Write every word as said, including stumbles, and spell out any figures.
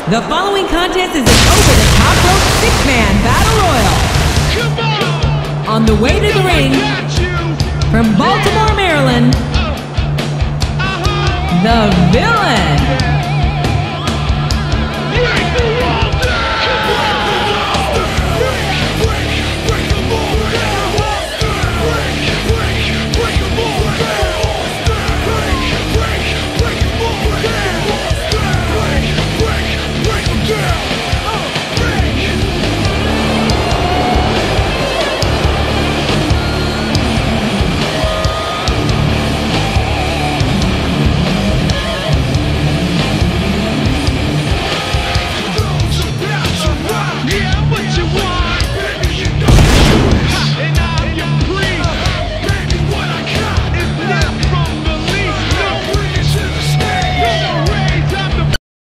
The following contest is an over-the-top rope six-man battle royal. Come on! On the way to the ring, from Baltimore, Maryland, Uh, uh-huh. the Villain.